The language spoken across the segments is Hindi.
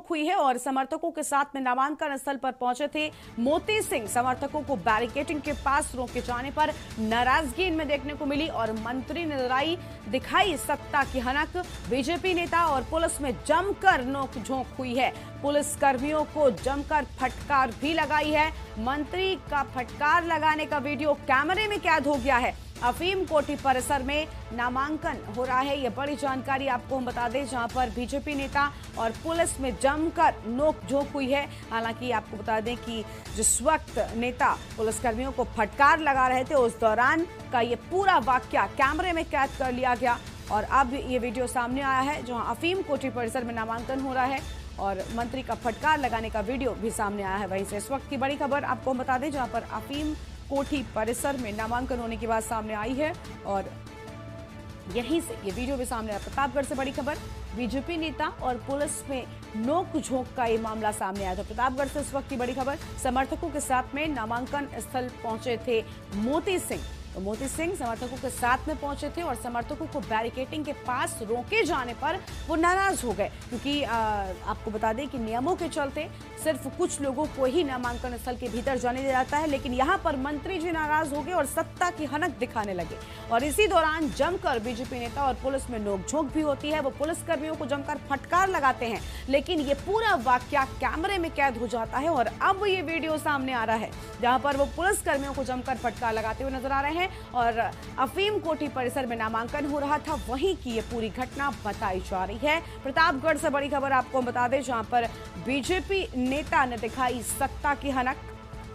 हुई है और समर्थकों के साथ में नामांकन स्थल पर पहुंचे थे मोती सिंह। समर्थकों को बैरिकेडिंग के पास रोके जाने पर नाराजगी इनमें देखने को मिली और मंत्री ने दिखाई सत्ता की हनक। बीजेपी नेता और पुलिस में जमकर नोकझोंक हुई है। पुलिस कर्मियों को जमकर फटकार भी लगाई है। मंत्री का फटकार लगाने का वीडियो कैमरे में कैद हो गया है। अफीम कोठी परिसर में नामांकन हो रहा है, ये बड़ी जानकारी आपको हम बता दें, जहां पर बीजेपी नेता और पुलिस में जमकर नोकझोंक हुई है। हालांकि आपको बता दें कि जिस वक्त नेता पुलिसकर्मियों को फटकार लगा रहे थे उस दौरान का ये पूरा वाकया कैमरे में कैद कर लिया गया और अब ये वीडियो सामने आया है जहां अफीम कोठी परिसर में नामांकन हो रहा है और मंत्री का फटकार लगाने का वीडियो भी सामने आया है। वहीं से इस वक्त की बड़ी खबर आपको हम बता दें, जहां पर अफीम कोठी परिसर में नामांकन होने की बात सामने आई है और यहीं से ये वीडियो भी सामने आया। प्रतापगढ़ से बड़ी खबर, बीजेपी नेता और पुलिस में नोक-झोंक का ये मामला सामने आया। तो प्रतापगढ़ से इस वक्त की बड़ी खबर, समर्थकों के साथ में नामांकन स्थल पहुंचे थे मोती सिंह। तो मोती सिंह समर्थकों के साथ में पहुंचे थे और समर्थकों को बैरिकेडिंग के पास रोके जाने पर वो नाराज हो गए, क्योंकि आपको बता दें कि नियमों के चलते सिर्फ कुछ लोगों को ही नामांकन स्थल के भीतर जाने दिया जाता है, लेकिन यहां पर मंत्री जी नाराज हो गए और सत्ता की हनक दिखाने लगे और इसी दौरान जमकर बीजेपी नेता और पुलिस में नोकझोंक भी होती है। वो पुलिस कर्मियों को जमकर फटकार लगाते हैं, लेकिन ये पूरा वाकया कैमरे में कैद हो जाता है और अब ये वीडियो सामने आ रहा है जहां पर वो पुलिस कर्मियों को जमकर फटकार लगाते हुए नजर आ रहे हैं और अफीम कोठी परिसर में नामांकन हो रहा था, वहीं की ये पूरी घटना बताई जा रही है। प्रतापगढ़ से बड़ी खबर आपको बता दें, जहां पर बीजेपी नेता ने दिखाई सत्ता की हनक।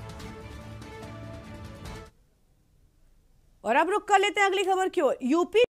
और अब रुक कर लेते हैं अगली खबर की ओर। यूपी